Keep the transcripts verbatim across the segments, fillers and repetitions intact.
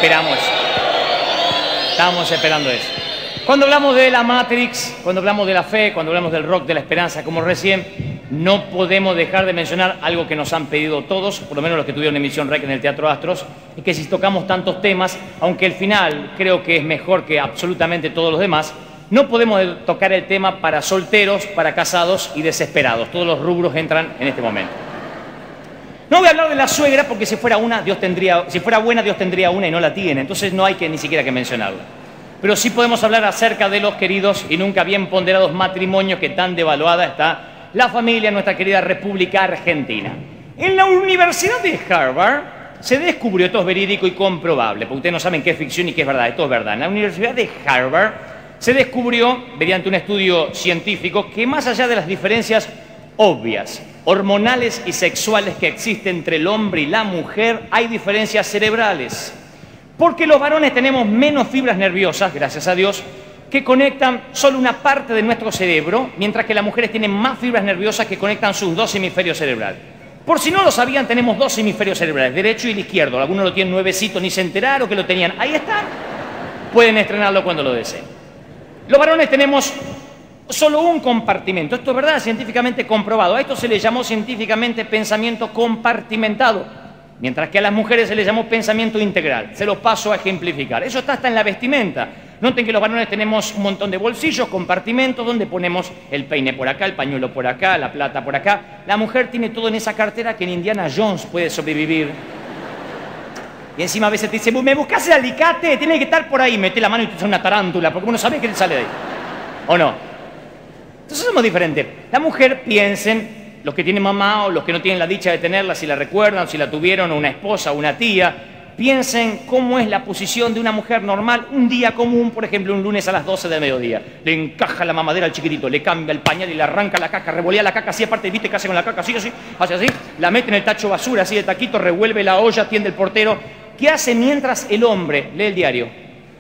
esperamos eso. Estábamos esperando eso. Cuando hablamos de la Matrix, cuando hablamos de la fe, cuando hablamos del rock, de la esperanza, como recién, no podemos dejar de mencionar algo que nos han pedido todos, por lo menos los que tuvieron emisión R E C en el Teatro Astros, y que si tocamos tantos temas, aunque el final creo que es mejor que absolutamente todos los demás, no podemos tocar el tema para solteros, para casados y desesperados. Todos los rubros entran en este momento. No voy a hablar de la suegra porque si fuera una, Dios tendría, si fuera buena, Dios tendría una y no la tiene. Entonces no hay que ni siquiera que mencionarla. Pero sí podemos hablar acerca de los queridos y nunca bien ponderados matrimonios que tan devaluada está la familia en nuestra querida República Argentina. En la Universidad de Harvard se descubrió, esto es verídico y comprobable, porque ustedes no saben qué es ficción y qué es verdad, esto es verdad. En la Universidad de Harvard se descubrió, mediante un estudio científico, que más allá de las diferencias obvias, hormonales y sexuales que existen entre el hombre y la mujer, hay diferencias cerebrales. Porque los varones tenemos menos fibras nerviosas, gracias a Dios, que conectan solo una parte de nuestro cerebro, mientras que las mujeres tienen más fibras nerviosas que conectan sus dos hemisferios cerebrales. Por si no lo sabían, tenemos dos hemisferios cerebrales, derecho y el izquierdo. Algunos lo tienen nuevecito, ni se enteraron que lo tenían. Ahí están. Pueden estrenarlo cuando lo deseen. Los varones tenemos solo un compartimento. Esto es verdad, científicamente comprobado. A esto se le llamó científicamente pensamiento compartimentado, mientras que a las mujeres se les llamó pensamiento integral. Se los paso a ejemplificar. Eso está hasta en la vestimenta. Noten que los varones tenemos un montón de bolsillos, compartimentos, donde ponemos el peine por acá, el pañuelo por acá, la plata por acá. La mujer tiene todo en esa cartera que en Indiana Jones puede sobrevivir. Y encima a veces te dice, ¿me buscas el alicate? Tiene que estar por ahí. Mete la mano y te hace una tarántula, porque uno sabe que te sale de ahí. ¿O no? Entonces somos diferentes. La mujer, piensen, los que tienen mamá o los que no tienen la dicha de tenerla, si la recuerdan, si la tuvieron, o una esposa o una tía, piensen cómo es la posición de una mujer normal un día común, por ejemplo, un lunes a las doce del mediodía. Le encaja la mamadera al chiquitito, le cambia el pañal y le arranca la caca, revolea la caca así, aparte, ¿viste qué hace con la caca? Así, así, hace así, la mete en el tacho basura, así de taquito, revuelve la olla, atiende el portero. ¿Qué hace mientras el hombre lee el diario?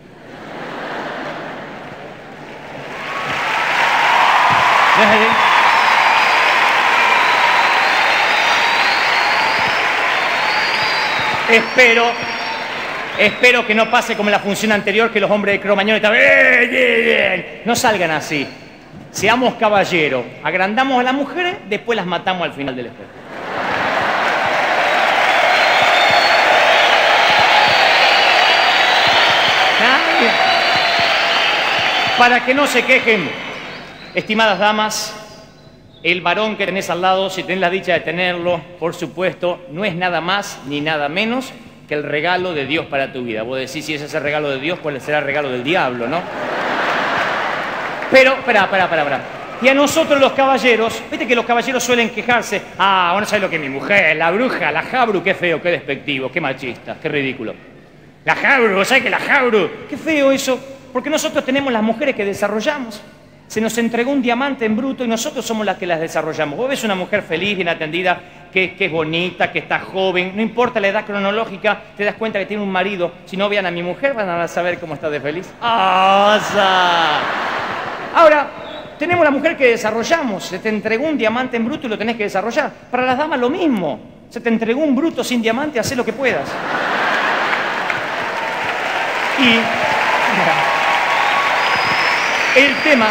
Espero, espero que no pase como en la función anterior, que los hombres de Cromañón estaban... No salgan así. Seamos caballeros. Agrandamos a las mujeres, después las matamos al final del espejo. Para que no se quejen, estimadas damas, el varón que tenés al lado, si tenés la dicha de tenerlo, por supuesto, no es nada más ni nada menos que el regalo de Dios para tu vida. Vos decís, si ese es el regalo de Dios, ¿cuál será el regalo del diablo, no? Pero, espera, espera, espera, espera. Y a nosotros los caballeros, viste que los caballeros suelen quejarse, ah, bueno, ¿sabes lo que es mi mujer? La bruja, la jabru, qué feo, qué despectivo, qué machista, qué ridículo. La jabru, ¿sabes qué? La jabru, qué feo eso, porque nosotros tenemos las mujeres que desarrollamos. Se nos entregó un diamante en bruto y nosotros somos las que las desarrollamos. Vos ves una mujer feliz, bien atendida, que, que es bonita, que está joven, no importa la edad cronológica, te das cuenta que tiene un marido. Si no vean a mi mujer, van a saber cómo está de feliz. ¡Ah! Ahora, tenemos la mujer que desarrollamos. Se te entregó un diamante en bruto y lo tenés que desarrollar. Para las damas lo mismo. Se te entregó un bruto sin diamante, haz lo que puedas. Y el tema...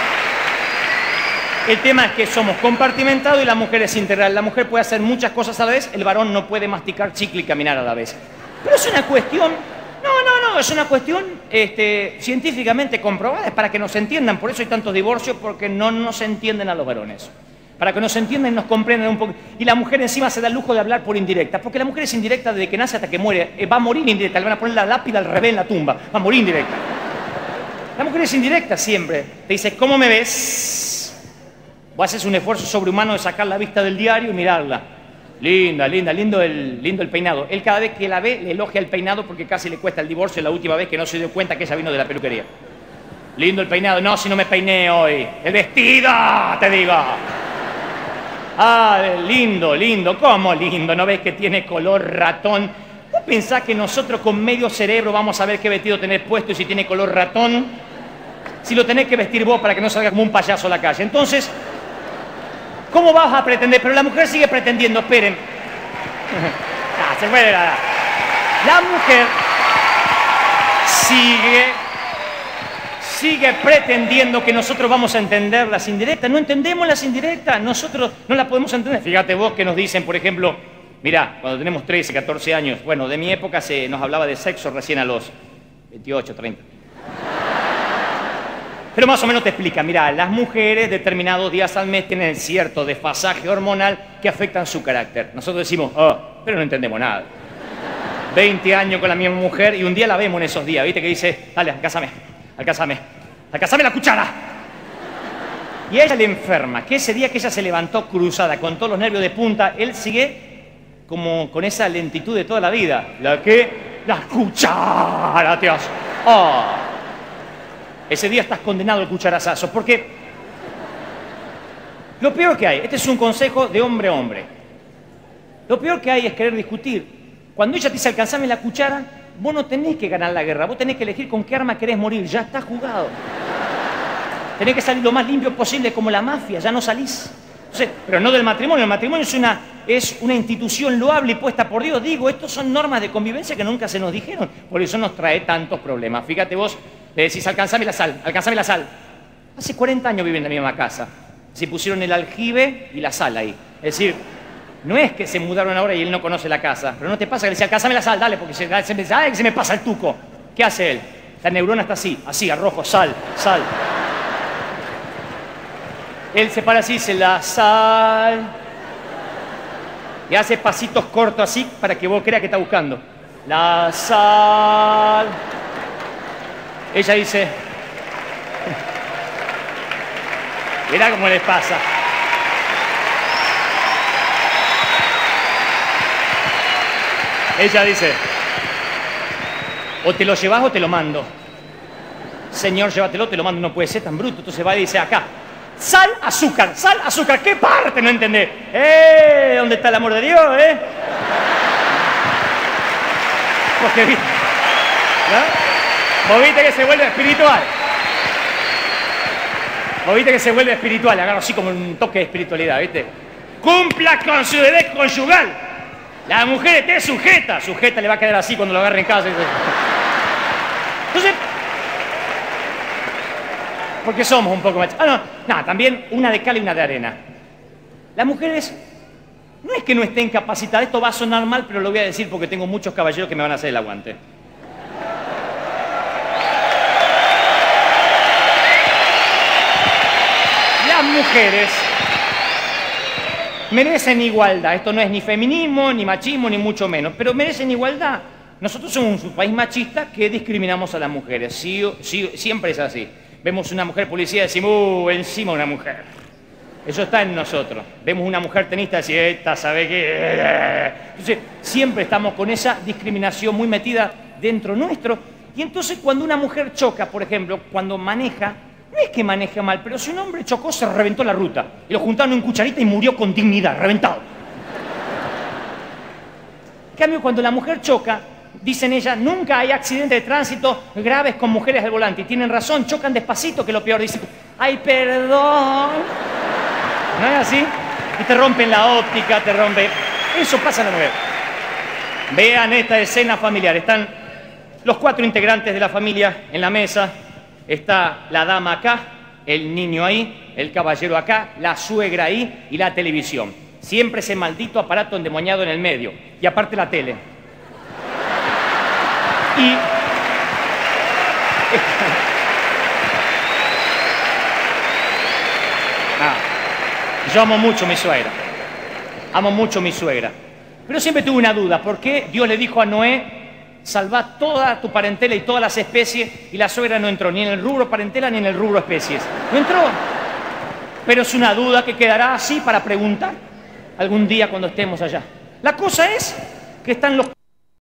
El tema es que somos compartimentados y la mujer es integral. La mujer puede hacer muchas cosas a la vez, el varón no puede masticar chicle y caminar a la vez. Pero es una cuestión, no, no, no, es una cuestión este, científicamente comprobada, es para que nos entiendan. Por eso hay tantos divorcios, porque no nos entienden a los varones. Para que nos entiendan y nos comprendan un poco. Y la mujer encima se da el lujo de hablar por indirecta, porque la mujer es indirecta desde que nace hasta que muere. Eh, va a morir indirecta, le van a poner la lápida al revés en la tumba, va a morir indirecta. La mujer es indirecta siempre. Te dice, ¿cómo me ves? Vos haces un esfuerzo sobrehumano de sacar la vista del diario y mirarla. Linda, linda, lindo el, lindo el peinado. Él cada vez que la ve le elogia el peinado porque casi le cuesta el divorcio la última vez que no se dio cuenta que ella vino de la peluquería. Lindo el peinado. No, si no me peiné hoy. El vestido, te digo. Ah, lindo, lindo. ¿Cómo lindo? ¿No ves que tiene color ratón? ¿Vos pensás que nosotros con medio cerebro vamos a ver qué vestido tenés puesto y si tiene color ratón? Si lo tenés que vestir vos para que no salga como un payaso a la calle. Entonces... ¿cómo vas a pretender? Pero la mujer sigue pretendiendo, esperen. Ah, se puede la... la mujer, sigue, sigue pretendiendo que nosotros vamos a entender las indirectas. No entendemos las indirectas, nosotros no las podemos entender. Fíjate vos que nos dicen, por ejemplo, mirá, cuando tenemos trece, catorce años, bueno, de mi época se nos hablaba de sexo recién a los veintiocho, treinta. Pero más o menos te explica, mirá, las mujeres determinados días al mes tienen cierto desfasaje hormonal que afectan su carácter. Nosotros decimos, oh, pero no entendemos nada. veinte años con la misma mujer y un día la vemos en esos días, ¿viste? Que dice, dale, alcázame, alcázame, alcázame la cuchara. Y a ella le enferma, que ese día que ella se levantó cruzada con todos los nervios de punta, él sigue como con esa lentitud de toda la vida. La que, la cuchara, te hace. Oh. Ese día estás condenado al cucharazazo, porque lo peor que hay, este es un consejo de hombre a hombre, lo peor que hay es querer discutir. Cuando ella te dice alcanzame la cuchara, vos no tenés que ganar la guerra, vos tenés que elegir con qué arma querés morir, ya está jugado. Tenés que salir lo más limpio posible como la mafia, ya no salís. Entonces, pero no del matrimonio, el matrimonio es una, es una institución loable y puesta por Dios. Digo, estos son normas de convivencia que nunca se nos dijeron, por eso nos trae tantos problemas. Fíjate vos, le decís, alcanzame la sal, alcanzame la sal. Hace cuarenta años viven en la misma casa. Se pusieron el aljibe y la sal ahí. Es decir, no es que se mudaron ahora y él no conoce la casa, pero no te pasa que le dice, alcanzame la sal, dale, porque se, se, me, ay, se me pasa el tuco. ¿Qué hace él? La neurona está así, así, a rojo, sal, sal. Él se para así, dice, la sal. Y hace pasitos cortos así para que vos creas que está buscando. La sal. Ella dice, mirá cómo les pasa. Ella dice, o te lo llevas o te lo mando. Señor, llévatelo, te lo mando, no puede ser tan bruto. Entonces va y dice acá, sal, azúcar, sal, azúcar. ¿Qué parte no entendés? ¡Eh! ¿Dónde está el amor de Dios, eh? Porque viste, ¿no? Vos viste que se vuelve espiritual. Vos viste que se vuelve espiritual. Agarro así como un toque de espiritualidad, ¿viste? Cumpla con su deber conyugal. La mujer esté sujeta. Sujeta le va a quedar así cuando lo agarre en casa. Entonces, porque somos un poco machistas. Ah, no, no, también una de cal y una de arena. Las mujeres, no es que no estén capacitadas. Esto va a sonar mal, pero lo voy a decir porque tengo muchos caballeros que me van a hacer el aguante. Las mujeres merecen igualdad. Esto no es ni feminismo, ni machismo, ni mucho menos, pero merecen igualdad. Nosotros somos un país machista que discriminamos a las mujeres. Sí, sí, siempre es así. Vemos una mujer policía y decimos, uh, encima una mujer. Eso está en nosotros. Vemos una mujer tenista y decimos, esta sabe qué. Entonces, siempre estamos con esa discriminación muy metida dentro nuestro. Y entonces, cuando una mujer choca, por ejemplo, cuando maneja, no es que maneje mal, pero si un hombre chocó, se reventó la ruta. Y lo juntaron en cucharita y murió con dignidad, reventado. En cambio, cuando la mujer choca, dicen ellas, nunca hay accidentes de tránsito graves con mujeres al volante. Y tienen razón, chocan despacito, que lo peor. Dicen, ay, perdón. ¿No es así? Y te rompen la óptica, te rompen... Eso pasa en la mujer. Vean esta escena familiar. Están los cuatro integrantes de la familia en la mesa. Está la dama acá, el niño ahí, el caballero acá, la suegra ahí y la televisión. Siempre ese maldito aparato endemoniado en el medio. Y aparte la tele. Y... ah, yo amo mucho a mi suegra. Amo mucho a mi suegra. Pero siempre tuve una duda. ¿Por qué Dios le dijo a Noé, salva toda tu parentela y todas las especies, y la suegra no entró ni en el rubro parentela ni en el rubro especies? No entró. Pero es una duda que quedará así para preguntar algún día cuando estemos allá. La cosa es que están los